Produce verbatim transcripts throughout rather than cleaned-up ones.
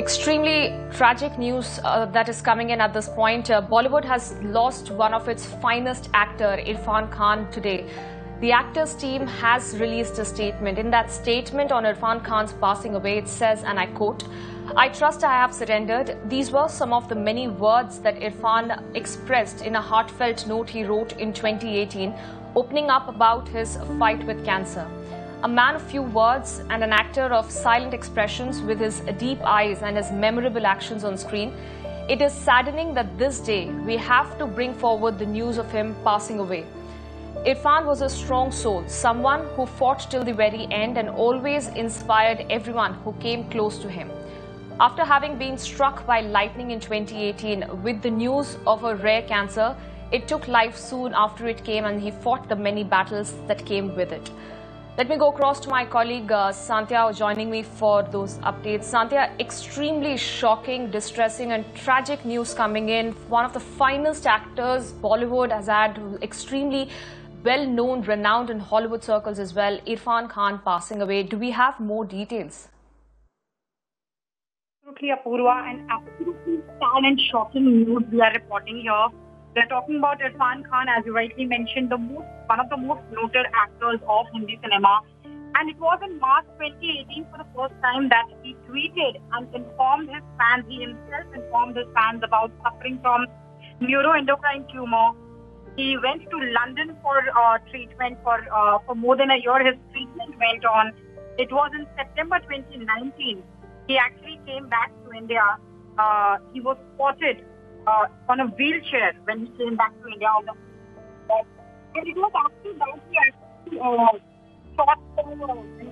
Extremely tragic news uh, that is coming in at this point. Uh, Bollywood has lost one of its finest actor, Irfan Khan, today. The actors team has released a statement. In that statement on Irfan Khan's passing away, it says, and I quote, "I trust I have surrendered." These were some of the many words that Irfan expressed in a heartfelt note he wrote in twenty eighteen, opening up about his fight with cancer. A man of few words and an actor of silent expressions with his deep eyes and his memorable actions on screen, it is saddening that this day we have to bring forward the news of him passing away. Irfan was a strong soul, someone who fought till the very end and always inspired everyone who came close to him. After having been struck by lightning in twenty eighteen with the news of a rare cancer, it took life soon after it came and he fought the many battles that came with it. Let me go across to my colleague uh, Sandhya joining me for those updates. Sandhya, extremely shocking, distressing and tragic news coming in. One of the finest actors Bollywood has had, extremely well-known, renowned in Hollywood circles as well, Irfan Khan passing away. Do we have more details? Absolutely, Apurva, and absolutely sad and shocking news we are reporting here. We are talking about Irfan Khan, as you rightly mentioned, the most, one of the most noted actors of Hindi cinema. And it was in March twenty eighteen for the first time that he tweeted and informed his fans, he himself informed his fans about suffering from neuroendocrine tumor. He went to London for uh, treatment for, uh, for more than a year. His treatment went on. It was in September twenty nineteen. He actually came back to India. Uh, he was spotted Uh, on a wheelchair when he came back to India. On the, uh, and it was after that he actually uh, shot the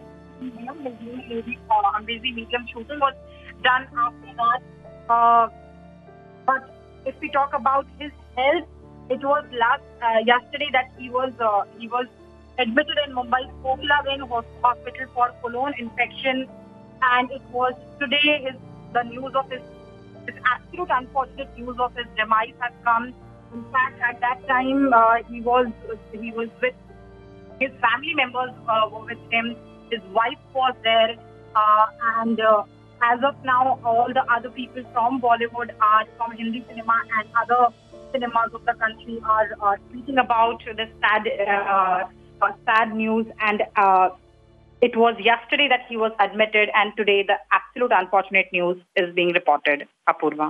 uh, Amazing Medium shooting was done after that. Uh, but if we talk about his health, it was last uh, yesterday that he was uh, he was admitted in Mumbai's Kokilaveen Hospital for colon infection, and it was today his the news of his This absolute unfortunate news of his demise has come. In fact, at that time, uh, he was he was with his family members uh, were with him. His wife was there, uh, and uh, as of now, all the other people from Bollywood, are from Hindi cinema and other cinemas of the country, are uh, speaking about this sad, uh, uh, sad news. And uh, it was yesterday that he was admitted, and today the absolute unfortunate news is being reported. Apurva.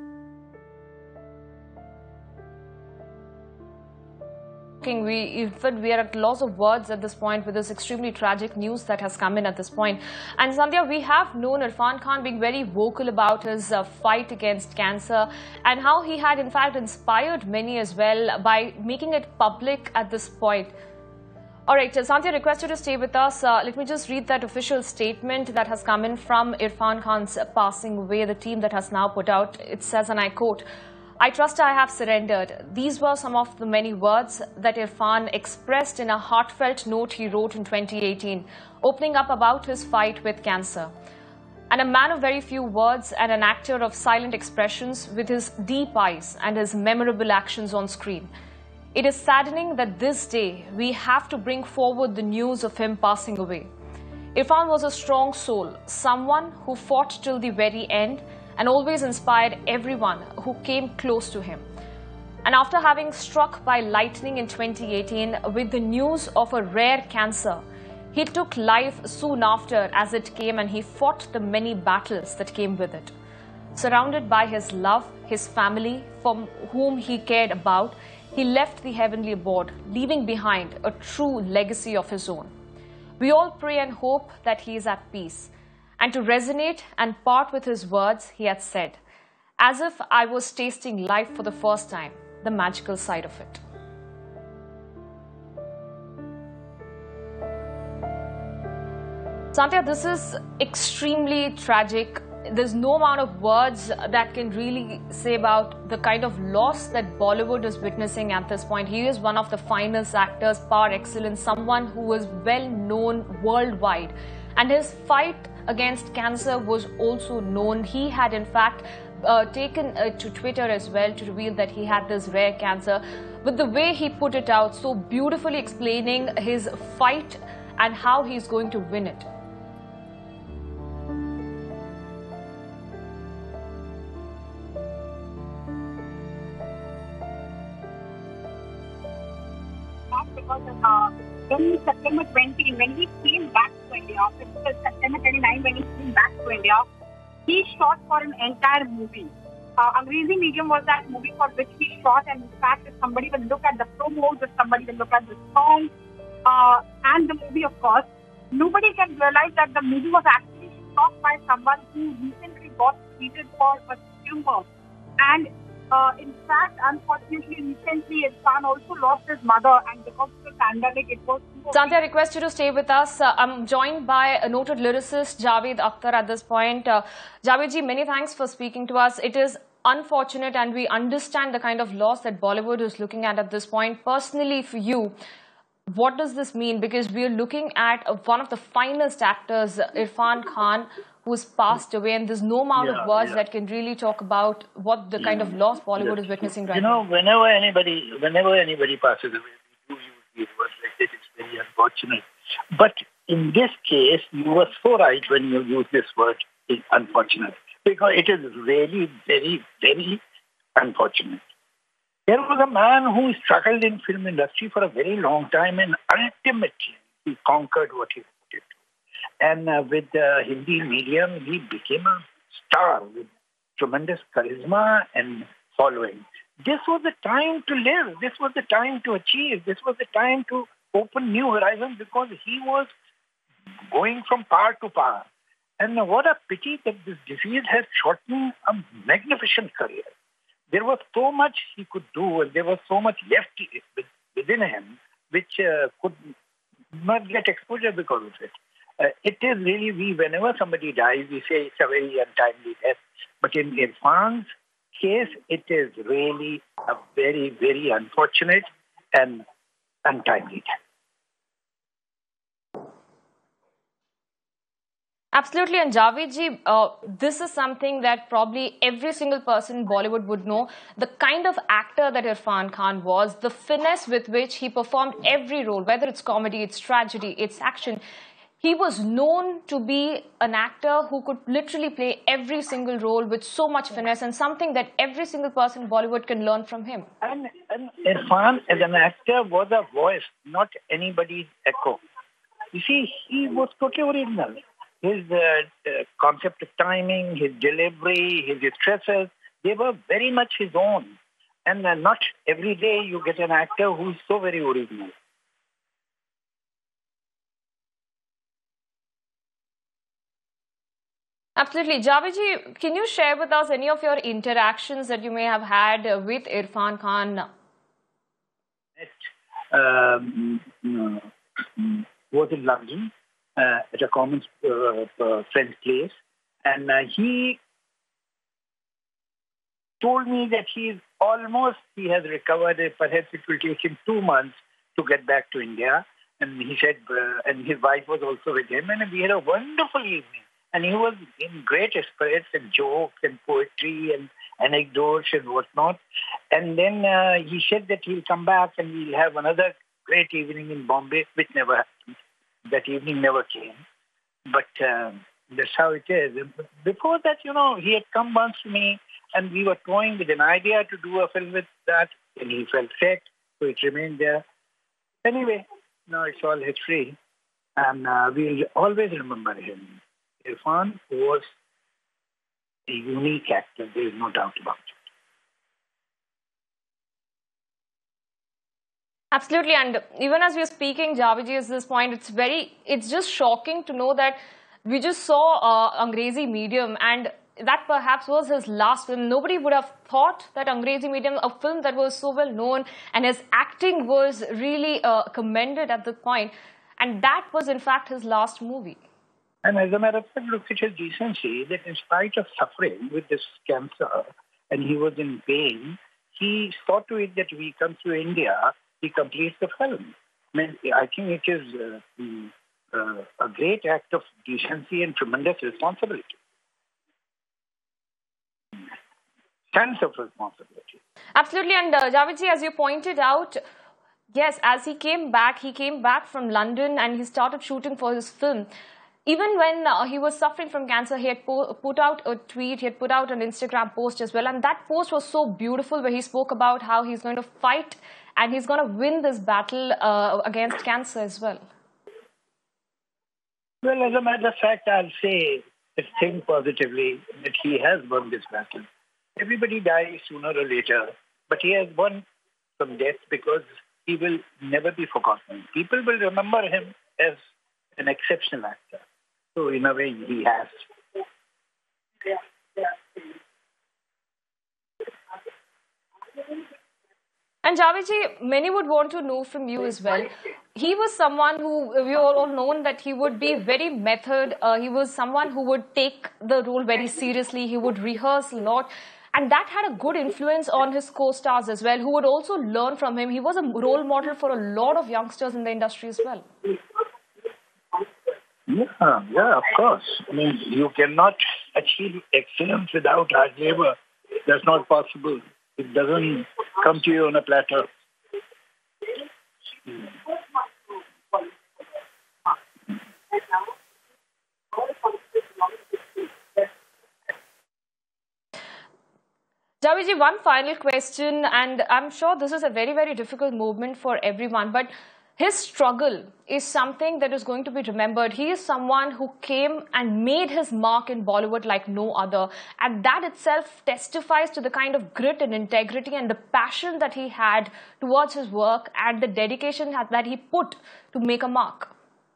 We, even we are at loss of words at this point with this extremely tragic news that has come in at this point. And Sandhya, we have known Irfan Khan being very vocal about his uh, fight against cancer and how he had in fact inspired many as well by making it public at this point. All right, Sandhya, request you to stay with us. Uh, let me just read that official statement that has come in from Irfan Khan's passing away, the team that has now put out. It says, and I quote, "I trust I have surrendered." These were some of the many words that Irfan expressed in a heartfelt note he wrote in twenty eighteen, opening up about his fight with cancer. And a man of very few words and an actor of silent expressions with his deep eyes and his memorable actions on screen. It is saddening that this day we have to bring forward the news of him passing away. Irfan was a strong soul, someone who fought till the very end and always inspired everyone who came close to him. And after having struck by lightning in twenty eighteen with the news of a rare cancer, he took life soon after as it came and he fought the many battles that came with it. Surrounded by his love, his family, from whom he cared about, he left the heavenly abode, leaving behind a true legacy of his own. We all pray and hope that he is at peace. And to resonate and part with his words, he had said, "As if I was tasting life for the first time, the magical side of it." Sandhya, this is extremely tragic. There's no amount of words that can really say about the kind of loss that Bollywood is witnessing at this point. He is one of the finest actors par excellence, someone who was well known worldwide. And his fight against cancer was also known. He had in fact uh, taken uh, to Twitter as well to reveal that he had this rare cancer. But the way he put it out, so beautifully explaining his fight and how he's going to win it. because uh, in September twentieth, when he came back to India, September twenty-ninth, when he came back to India, he shot for an entire movie. Uh, Angrezi Medium was that movie for which he shot, and in fact, if somebody will look at the promos, if somebody will look at the song, uh, and the movie, of course, nobody can realize that the movie was actually shot by someone who recently got treated for a tumor. And uh, in fact, unfortunately, recently, Irfan also lost his mother, and because of the pandemic, it was... Sandhya, I request you to stay with us. Uh, I'm joined by a noted lyricist, Javed Akhtar, at this point. Uh, Javed ji, many thanks for speaking to us. It is unfortunate, and we understand the kind of loss that Bollywood is looking at at this point. Personally, for you, what does this mean? Because we are looking at uh, one of the finest actors, Irfan Khan, who's passed away, and there's no amount yeah, of words yeah. that can really talk about what the kind yeah. of loss Bollywood That's is witnessing true. right you know, now. Whenever anybody, whenever anybody passes away, we do use these words like that. It's very unfortunate. But in this case, you were so right when you use this word, it's unfortunate. Because it is really very, very unfortunate. There was a man who struggled in film industry for a very long time, and ultimately he conquered what he wanted to. And uh, with the Hindi medium, he became a star with tremendous charisma and following. This was the time to live. This was the time to achieve. This was the time to open new horizons, because he was going from power to power. And what a pity that this disease has shortened a magnificent career. There was so much he could do, and there was so much left within him which uh, could not get exposure because of it. Uh, it is really, we, whenever somebody dies, we say it's a very untimely death. But in Irfan's case, it is really a very, very unfortunate and untimely death. Absolutely, and Javed ji, uh, this is something that probably every single person in Bollywood would know. The kind of actor that Irfan Khan was, the finesse with which he performed every role, whether it's comedy, it's tragedy, it's action. He was known to be an actor who could literally play every single role with so much finesse, and something that every single person in Bollywood can learn from him. And, and Irfan as an actor was a voice, not anybody's echo. You see, he was totally original. His uh, uh, concept of timing, his delivery, his stresses, they were very much his own. And uh, not every day you get an actor who is so very original. Absolutely. Javed ji, can you share with us any of your interactions that you may have had uh, with Irfan Khan? It um, uh, was in London. Uh, at a common uh, uh, friend's place, and uh, he told me that he is almost, he has recovered. Perhaps it will take him two months to get back to India. And he said, uh, and his wife was also with him, and we had a wonderful evening. And he was in great spirits and jokes and poetry and anecdotes and whatnot. And then uh, he said that he'll come back and we'll have another great evening in Bombay, which never happened. That evening never came, but uh, that's how it is. Before that, you know, he had come once to me, and we were toying with an idea to do a film with that, and he felt sick, so it remained there. Anyway, now it's all history, and uh, we'll always remember him. Irfan was a unique actor, there is no doubt about it. Absolutely, and even as we are speaking, Javed ji, at this point, it's very, it's just shocking to know that we just saw uh, Angrezi Medium, and that perhaps was his last film. Nobody would have thought that Angrezi Medium, a film that was so well known, and his acting was really uh, commended at the point, and that was in fact his last movie. And as a matter of fact, look at his decency, that in spite of suffering with this cancer, and he was in pain, he saw to it that we come to India, he completes the film. I mean, I think it is uh, uh, a great act of decency and tremendous responsibility. Sense of responsibility. Absolutely, and uh, Javed ji, as you pointed out, yes, as he came back, he came back from London and he started shooting for his film. even when uh, he was suffering from cancer, he had po put out a tweet, he had put out an Instagram post as well. And that post was so beautiful, where he spoke about how he's going to fight and he's going to win this battle uh, against cancer as well. Well, as a matter of fact, I'll say, think positively that he has won this battle. Everybody dies sooner or later, but he has won from death because he will never be forgotten. People will remember him as an exceptional actor. So in a way, he has. And Javed, many would want to know from you as well. He was someone who, we all known that he would be very method. Uh, he was someone who would take the role very seriously. He would rehearse a lot. And that had a good influence on his co-stars as well, who would also learn from him. He was a role model for a lot of youngsters in the industry as well. Yeah, yeah, of course. I mean, you cannot achieve excellence without hard labor. That's not possible. It doesn't come to you on a platter. Javed, one final question, and I'm sure this is a very, very difficult moment for everyone, but his struggle is something that is going to be remembered. He is someone who came and made his mark in Bollywood like no other. And that itself testifies to the kind of grit and integrity and the passion that he had towards his work and the dedication that he put to make a mark.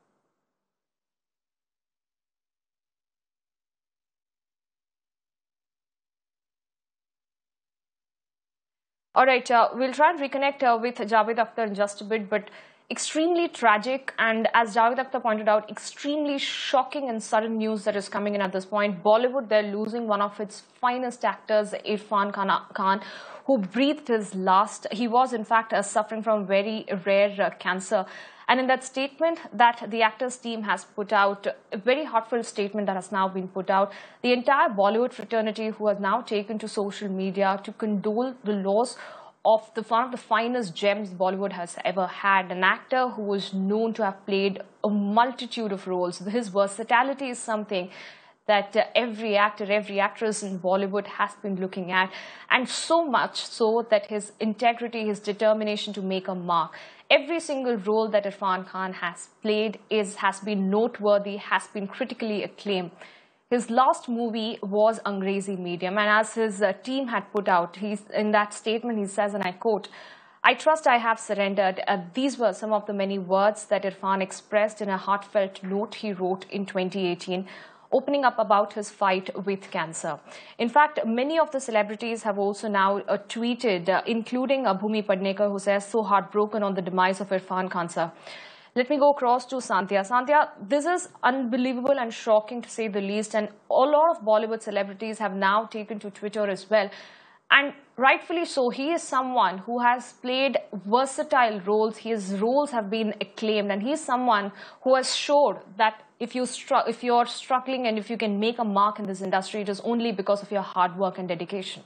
All right, uh, we'll try and reconnect uh, with Javed Akhtar in just a bit, but extremely tragic and, as Javed Akhtar pointed out, extremely shocking and sudden news that is coming in at this point. Bollywood, they're losing one of its finest actors, Irfan Khan, who breathed his last. He was, in fact, uh, suffering from very rare uh, cancer. And in that statement that the actors team has put out, a very heartfelt statement that has now been put out, the entire Bollywood fraternity who has now taken to social media to condole the loss of the, one of the finest gems Bollywood has ever had, an actor who was known to have played a multitude of roles. His versatility is something that uh, every actor, every actress in Bollywood has been looking at, and so much so that his integrity, his determination to make a mark. Every single role that Irfan Khan has played is has been noteworthy, has been critically acclaimed. His last movie was Angrezi Medium, and as his uh, team had put out, he's, in that statement he says, and I quote, "I trust I have surrendered." Uh, these were some of the many words that Irfan expressed in a heartfelt note he wrote in twenty eighteen, opening up about his fight with cancer. In fact, many of the celebrities have also now uh, tweeted, uh, including uh, Bhumi Padnekar, who says, "So heartbroken on the demise of Irfan Khan, sir." Let me go across to Sandhya. Sandhya, this is unbelievable and shocking to say the least, and a lot of Bollywood celebrities have now taken to Twitter as well. And rightfully so. He is someone who has played versatile roles. His roles have been acclaimed, and he is someone who has showed that if, you if you're struggling and if you can make a mark in this industry, it is only because of your hard work and dedication.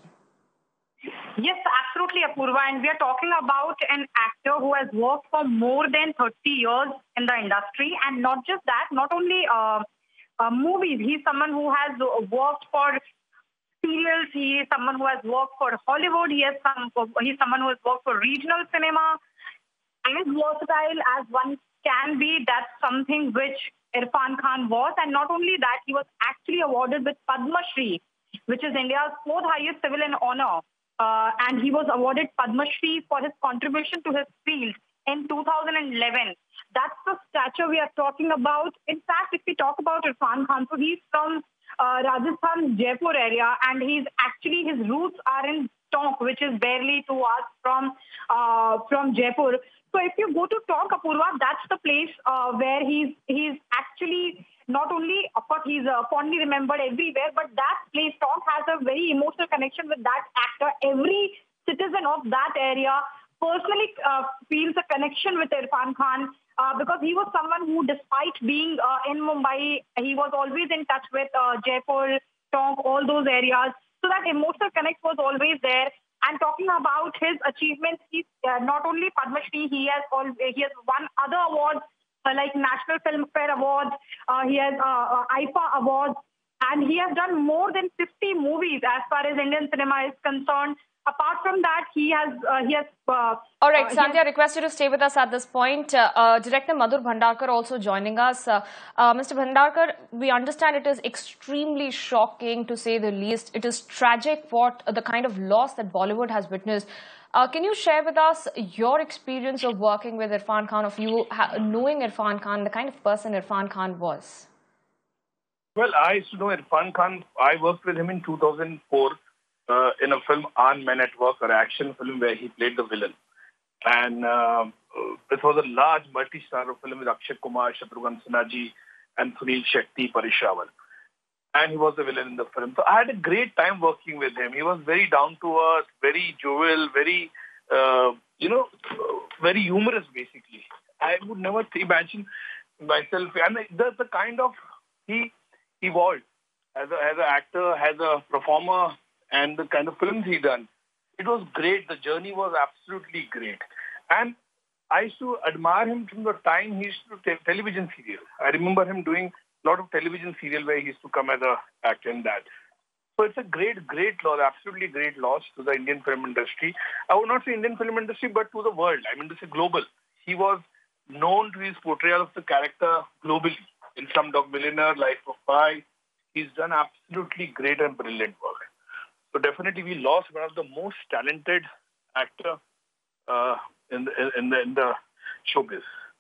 Yes, absolutely, Apurva. And we are talking about an actor who has worked for more than thirty years in the industry. And not just that, not only uh, uh, movies. He's someone who has worked for serials. He is someone who has worked for Hollywood. He has some, he's someone who has worked for regional cinema. As versatile as one can be, that's something which Irfan Khan was. And not only that, he was actually awarded with Padma Shri, which is India's fourth highest civilian honor. Uh, and he was awarded Padma Shri for his contribution to his field in two thousand eleven. That's the stature we are talking about. In fact, if we talk about Irfan Khan, so he's from uh, Rajasthan, Jaipur area, and he's actually, his roots are in Tonk, which is barely two hours from, uh, from Jaipur. So if you go to Tonk, Apurva, that's the place uh, where he's, he's actually... Not only, of course, he's uh, fondly remembered everywhere, but that place, Tonk, has a very emotional connection with that actor. Every citizen of that area personally uh, feels a connection with Irfan Khan uh, because he was someone who, despite being uh, in Mumbai, he was always in touch with uh, Jaipur, Tonk, all those areas. So that emotional connect was always there. And talking about his achievements, he's uh, not only Padma Shri, he has all, he has won other awards uh, like National Filmfare Awards. Uh, he has uh, uh, I F A Awards, and he has done more than fifty movies as far as Indian cinema is concerned. Apart from that, he has uh, he has. Uh, All right, uh, Sandhya, I request you to stay with us at this point. Uh, uh, Director Madhur Bhandarkar also joining us. Uh, uh, Mister Bhandarkar, we understand it is extremely shocking, to say the least. It is tragic what uh, the kind of loss that Bollywood has witnessed. Uh, can you share with us your experience of working with Irfan Khan, of you ha knowing Irfan Khan, the kind of person Irfan Khan was? Well, I used to know Irfan Khan. I worked with him in two thousand four. Uh, in a film, Aan Men at Work, an action film where he played the villain. And uh, it was a large multi-star film with Akshay Kumar, Shatrughan Sinha ji, and Sunil Shetty, Paresh Rawal. And he was the villain in the film. So I had a great time working with him. He was very down to earth, very jovial, very, uh, you know, very humorous, basically. I would never imagine myself. And that's the kind of, he evolved as, a, as an actor, as a performer, and the kind of films he done. It was great. The journey was absolutely great. And I used to admire him from the time he used to do television serial. I remember him doing a lot of television serial where he used to come as an actor in that. So it's a great, great loss, absolutely great loss to the Indian film industry. I would not say Indian film industry, but to the world. I mean, to say global. He was known to his portrayal of the character globally. In Slumdog Millionaire, Life of Pi, he's done absolutely great and brilliant work. So definitely we lost one of the most talented actor uh, in, the, in, the, in the showbiz.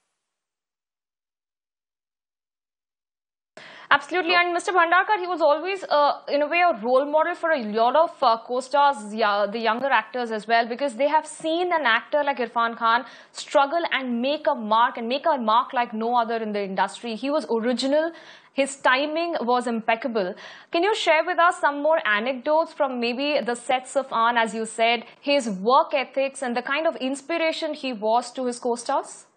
Absolutely, and Mister Bhandarkar, he was always, uh, in a way, a role model for a lot of uh, co-stars, yeah, the younger actors as well, because they have seen an actor like Irfan Khan struggle and make a mark, and make a mark like no other in the industry. He was original. His timing was impeccable. Can you share with us some more anecdotes from maybe the sets of Aan, as you said, his work ethics and the kind of inspiration he was to his co-stars?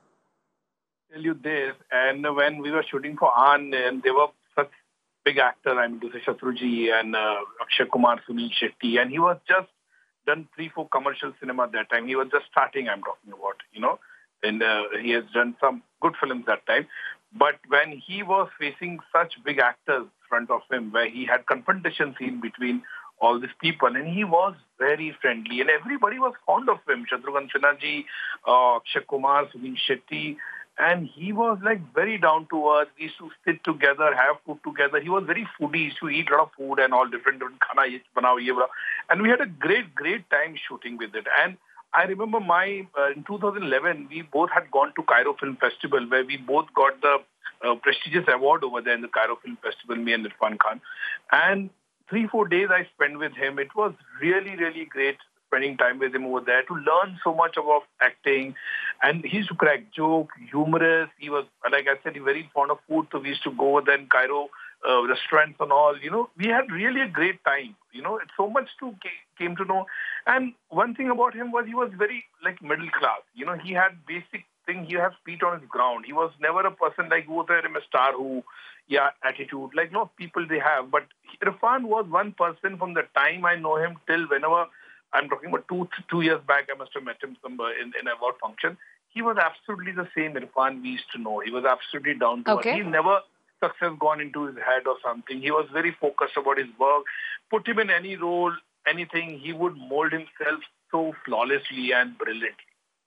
Tell you this, and when we were shooting for Aan, and they were such big actors, I mean to say Shatruji and uh, Akshay Kumar, Sunil Shetty, and he was just done three, four commercial cinema at that time. He was just starting, I'm talking about, you know, and uh, he has done some good films that time. But when he was facing such big actors in front of him, where he had confrontation scene between all these people, and he was very friendly, and everybody was fond of him. Shatrughan Sinha ji, uh, Akshay Kumar, Sunil Shetty, and he was like very down to earth. We used to sit together, have food together. He was very foodie. He used to eat a lot of food and all different different khana ye banao ye banao. And we had a great great time shooting with it. And I remember my, uh, in two thousand eleven, we both had gone to Cairo Film Festival, where we both got the uh, prestigious award over there in the Cairo Film Festival, me and Irfan Khan. And three, four days I spent with him. It was really, really great spending time with him over there to learn so much about acting. And he used to crack jokes, humorous. He was, like I said, he was very fond of food, so we used to go over there in Cairo, uh, restaurants and all. You know, we had really a great time. You know, it's so much to came to know. And one thing about him was he was very like middle class. You know, he had basic thing. He has feet on his ground. He was never a person like who was a star who, yeah, attitude like no people they have. But Irfan was one person from the time I know him till whenever I'm talking about two two years back. I must have met him somewhere in in a award function. He was absolutely the same Irfan we used to know. He was absolutely down to okay. earth. He never success gone into his head or something. He was very focused about his work. Put him in any role, anything, he would mold himself so flawlessly and brilliantly.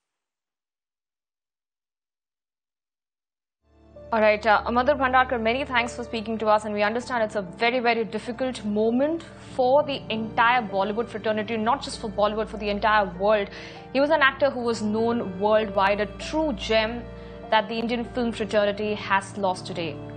All right, uh, Madhur Bhandarkar, many thanks for speaking to us, and we understand it's a very, very difficult moment for the entire Bollywood fraternity, not just for Bollywood, for the entire world. He was an actor who was known worldwide, a true gem that the Indian film fraternity has lost today.